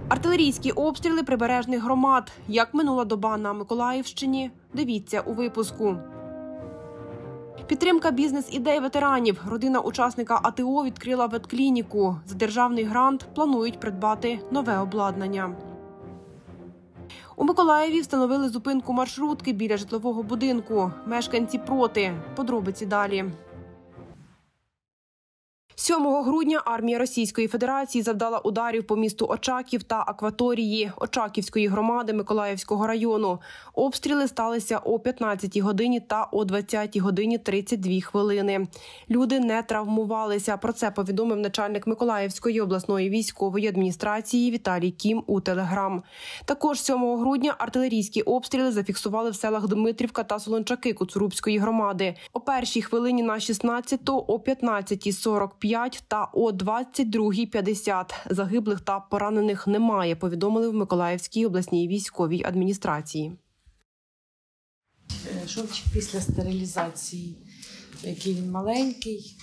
Артилерійські обстріли прибережних громад. Як минула доба на Миколаївщині? Дивіться у випуску. Підтримка бізнес-ідей ветеранів. Родина учасника АТО відкрила ветклініку. За державний грант планують придбати нове обладнання. У Миколаєві встановили зупинку маршрутки біля житлового будинку. Мешканці проти. Подробиці далі. 7 грудня армія Російської Федерації завдала ударів по місту Очаків та акваторії Очаківської громади Миколаївського району. Обстріли сталися о 15 годині та о 20 годині 32 хвилини. Люди не травмувалися. Про це повідомив начальник Миколаївської обласної військової адміністрації Віталій Кім у Телеграм. Також 7 грудня артилерійські обстріли зафіксували в селах Дмитрівка та Солончаки Коцурубської громади. О першій хвилині на 16-ту, о 15:45 та о 22:50. Загиблих та поранених немає, повідомили в Миколаївській обласній військовій адміністрації. Шовчик після стерилізації, який він маленький,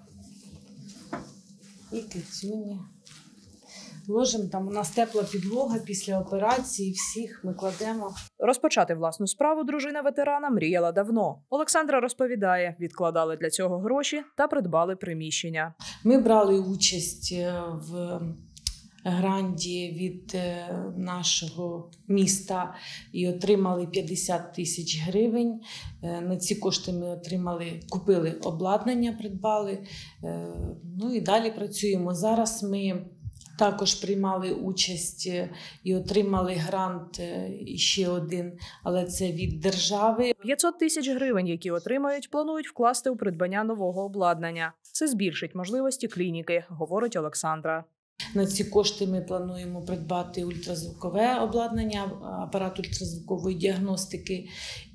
і кицюні. Ложимо, там у нас тепла підлога після операції, всіх ми кладемо. Розпочати власну справу дружина ветерана мріяла давно. Олександра розповідає, відкладали для цього гроші та придбали приміщення. Ми брали участь в гранті від нашого міста і отримали 50 тисяч гривень. На ці кошти ми купили обладнання, придбали. Ну і далі працюємо. Зараз ми також приймали участь і отримали грант ще один, але це від держави. 500 тисяч гривень, які отримають, планують вкласти у придбання нового обладнання. Це збільшить можливості клініки, говорить Олександра. На ці кошти ми плануємо придбати ультразвукове обладнання, апарат ультразвукової діагностики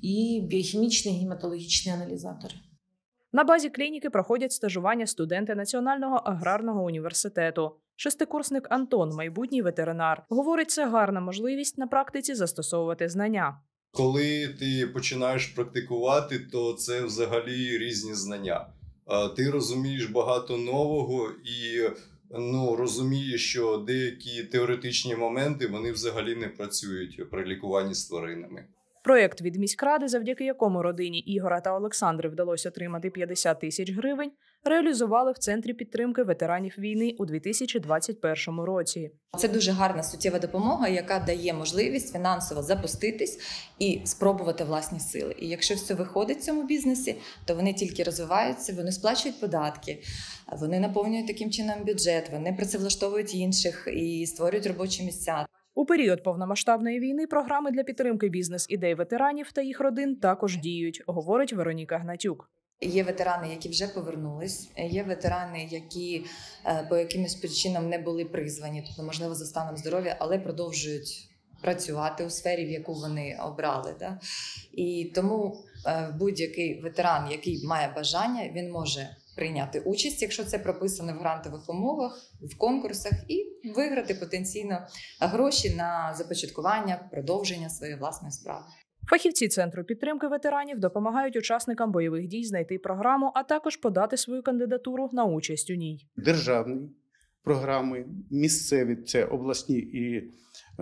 і біохімічні гематологічні аналізатори. На базі клініки проходять стажування студенти Національного аграрного університету. Шестикурсник Антон, майбутній ветеринар, говорить, це гарна можливість на практиці застосовувати знання. Коли ти починаєш практикувати, то це взагалі різні знання. Ти розумієш багато нового і розумієш, що деякі теоретичні моменти вони взагалі не працюють при лікуванні з тваринами. Проєкт від міськради, завдяки якому родині Ігора та Олександри вдалося отримати 50 тисяч гривень, реалізували в Центрі підтримки ветеранів війни у 2021 році. Це дуже гарна суттєва допомога, яка дає можливість фінансово запуститись і спробувати власні сили. І якщо все виходить в цьому бізнесі, то вони тільки розвиваються, вони сплачують податки, вони наповнюють таким чином бюджет, вони працевлаштовують інших і створюють робочі місця. У період повномасштабної війни програми для підтримки бізнес-ідей ветеранів та їх родин також діють, говорить Вероніка Гнатюк. Є ветерани, які вже повернулись, є ветерани, які по якимось причинам не були призвані, тобто, можливо, за станом здоров'я, але продовжують працювати у сфері, в яку вони обрали. Да? І тому будь-який ветеран, який має бажання, він може прийняти участь, якщо це прописано в грантових умовах, в конкурсах, і виграти потенційно гроші на започаткування, продовження своєї власної справи. Фахівці Центру підтримки ветеранів допомагають учасникам бойових дій знайти програму, а також подати свою кандидатуру на участь у ній. Державні програми, місцеві, це обласні і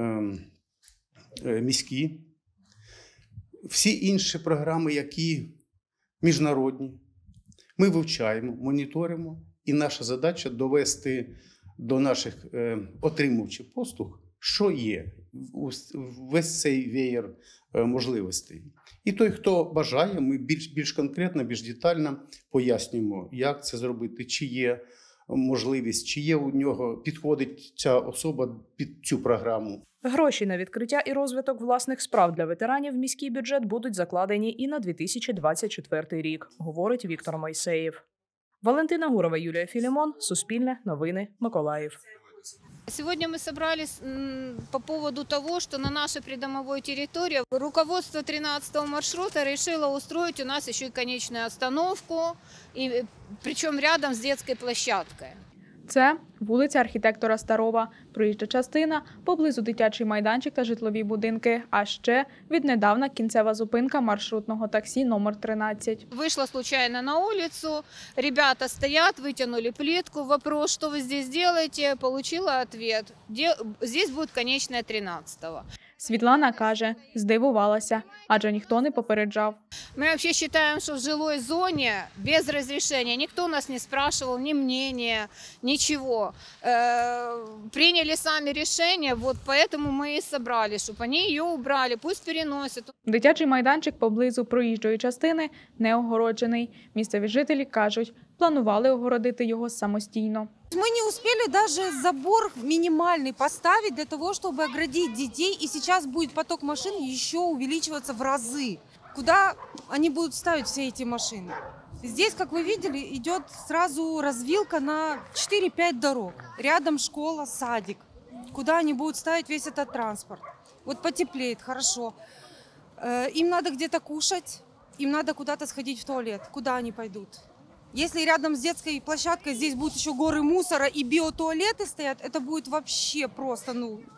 міські. Всі інші програми, які міжнародні, ми вивчаємо, моніторимо, і наша задача довести до наших отримувачів послуг, що є, весь цей веєр можливостей. І той, хто бажає, ми більш конкретно, більш детально пояснюємо, як це зробити, чи є можливість, чи є у нього, підходить ця особа під цю програму. Гроші на відкриття і розвиток власних справ для ветеранів в міський бюджет будуть закладені і на 2024 рік, говорить Віктор Мойсеєв. Валентина Гурова, Юлія Філімон, Суспільне, Новини, Миколаїв. Сегодня мы собрались по поводу того, что на нашей придомовой территории руководство 13-го маршрута решило устроить у нас еще и конечную остановку, и причем рядом с детской площадкой. Це Вулиця архітектора Старова, проїжджа частина, поблизу дитячий майданчик та житлові будинки, а ще віднедавна кінцева зупинка маршрутного таксі номер 13. Вышла случайно на улицу, ребята стоят, вытянули плитку, вопрос, что вы здесь делаете, получила ответ. Здесь будет конечная 13-го. Світлана каже, здивувалася, адже ніхто не попереджав. Мы вообще считаем, что в жилой зоне без разрешения никто нас не спрашивал, ни мнения, ничего. Приняли сами решение, вот поэтому мы и собрали, чтобы они ее убрали, пусть переносят. Дитячий майданчик поблизу проїжджої частини не огороджений. Місцеві жителі кажуть, планували огородити його самостійно. Мы не успели даже забор минимальный поставить для того, чтобы оградить детей. И сейчас будет поток машин еще увеличиваться в разы. Куда они будут ставить все эти машины? Здесь, как вы видели, идет сразу развилка на 4-5 дорог. Рядом школа, садик. Куда они будут ставить весь этот транспорт? Вот потеплеет, хорошо. Им надо где-то кушать, им надо куда-то сходить в туалет. Куда они пойдут? Если рядом с детской площадкой здесь будут еще горы мусора и биотуалеты стоят, это будет вообще просто,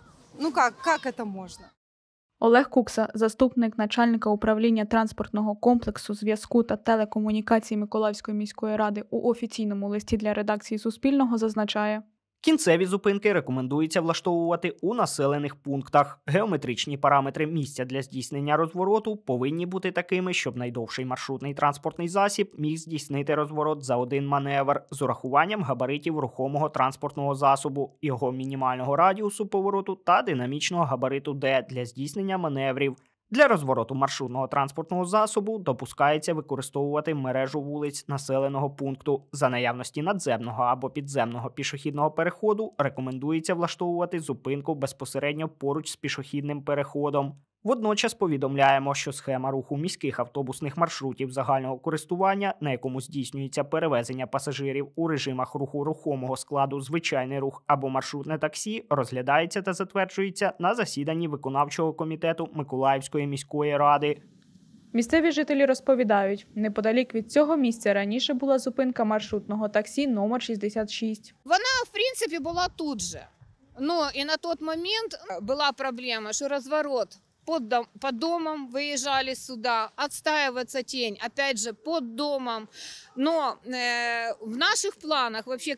как это можно? Олег Кукса, заступник начальника управління транспортного комплексу, зв'язку та телекомунікацій Миколаївської міської ради у офіційному листі для редакції Суспільного зазначає: кінцеві зупинки рекомендується влаштовувати у населених пунктах. Геометричні параметри місця для здійснення розвороту повинні бути такими, щоб найдовший маршрутний транспортний засіб міг здійснити розворот за один маневр з урахуванням габаритів рухомого транспортного засобу, його мінімального радіусу повороту та динамічного габариту D для здійснення маневрів. Для розвороту маршрутного транспортного засобу допускається використовувати мережу вулиць населеного пункту. За наявності надземного або підземного пішохідного переходу рекомендується влаштовувати зупинку безпосередньо поруч з пішохідним переходом. Водночас повідомляємо, що схема руху міських автобусних маршрутів загального користування, на якому здійснюється перевезення пасажирів у режимах руху рухомого складу звичайний рух або маршрутне таксі, розглядається та затверджується на засіданні виконавчого комітету Миколаївської міської ради. Місцеві жителі розповідають, неподалік від цього місця раніше була зупинка маршрутного таксі номер 66. Вона, в принципе, была тут же. Но и на тот момент была проблема, что разворот под домом, выезжали сюда, отстаиваться тень, опять же, под домом. Но в наших планах вообще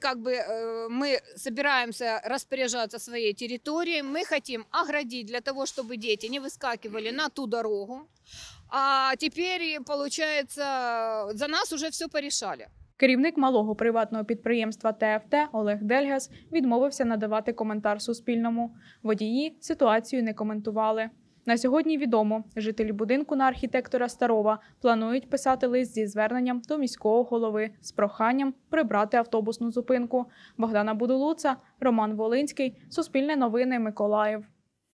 мы собираемся распоряжаться своей территорией, мы хотим оградить для того, чтобы дети не выскакивали на ту дорогу. А теперь, получается, за нас уже все порешали. Керівник малого приватного підприємства ТФТ Олег Дельгас відмовився надавати коментар Суспільному. Водії ситуацію не коментували. На сьогодні відомо, жителі будинку на архітектора Старова планують писати лист зі зверненням до міського голови з проханням прибрати автобусну зупинку. Богдана Будулуца, Роман Волинський, Суспільне новини, Миколаїв.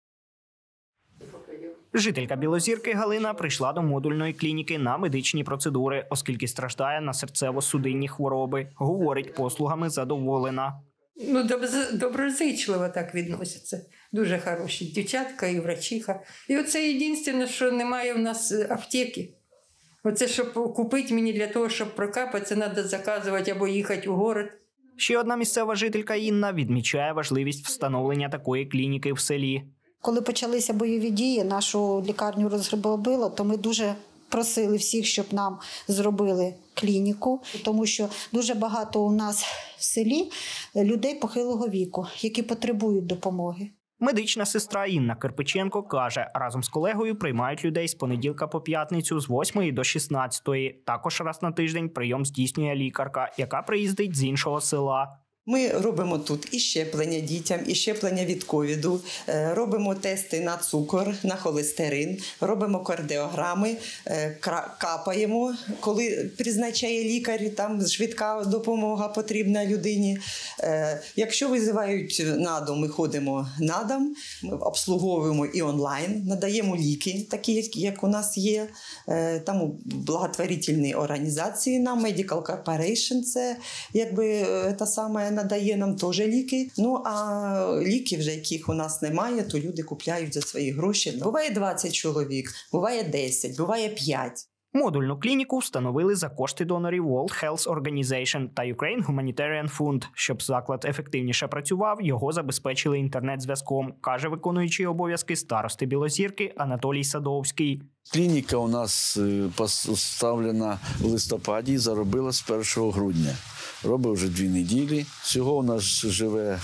Жителька Білозірки Галина прийшла до модульної клініки на медичні процедури, оскільки страждає на серцево-судинні хвороби. Говорить, послугами задоволена. Доброзичливо так відносяться. Дуже хороші дівчатка і врачиха. І оце єдине, що немає в нас аптеки. Оце, щоб купити мені для того, щоб прокапати, це треба заказувати або їхати у город. Ще одна місцева жителька Інна відмічає важливість встановлення такої клініки в селі. Коли почалися бойові дії, нашу лікарню розграбило, то ми дуже просили всіх, щоб нам зробили клініку, тому що дуже багато у нас в селі людей похилого віку, які потребують допомоги. Медична сестра Інна Кирпиченко каже, разом з колегою приймають людей з понеділка по п'ятницю з 8 до 16. Також раз на тиждень прийом здійснює лікарка, яка приїздить з іншого села. Ми робимо тут і щеплення дітям, і щеплення від ковіду, робимо тести на цукор, на холестерин, робимо кардіограми, капаємо, коли призначає лікар, там швидка допомога потрібна людині. Якщо визивають на дом, ми ходимо на дом, ми обслуговуємо і онлайн, надаємо ліки, такі, як у нас є. Там благотворительні організації нам, Medical Corporation, це якби та саме надає нам теж ліки. Ну, а ліки, вже яких у нас немає, то люди купляють за свої гроші. Буває 20 чоловік, буває 10, буває 5. Модульну клініку встановили за кошти донорів World Health Organization та Ukraine Humanitarian Fund. Щоб заклад ефективніше працював, його забезпечили інтернет-зв'язком, каже виконуючий обов'язки старости Білозірки Анатолій Садовський. Клініка у нас поставлена в листопаді і заробила з 1 грудня. Робить вже 2 неділі. Всього у нас живе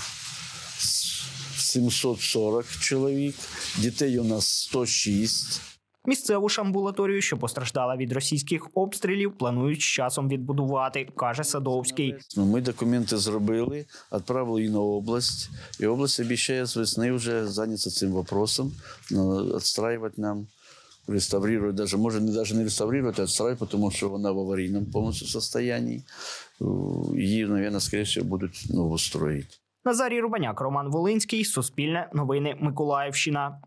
740 чоловік, дітей у нас 106. Місцеву ж амбулаторію, що постраждала від російських обстрілів, планують з часом відбудувати, каже Садовський. Ми документи зробили, відправили її на область. І область обіцяє з весни вже зайнятися цим питанням, відстраювати нам, реставрувати, даже, може навіть не реставрувати, а відстраювати, тому що вона в аварійному повністю стані. Її, мабуть, скоріше будуть нову строїти. Назарій Рубаняк, Роман Волинський, Суспільне новини, Миколаївщина.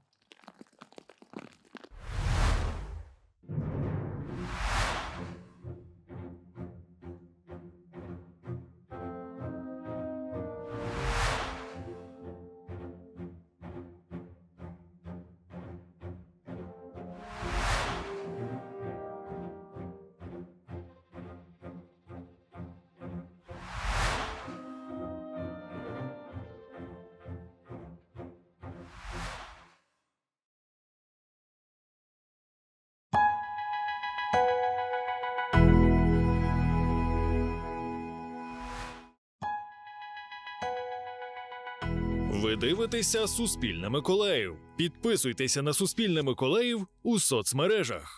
Ви дивитеся «Суспільне Миколаїв». Підписуйтеся на «Суспільне Миколаїв» у соцмережах.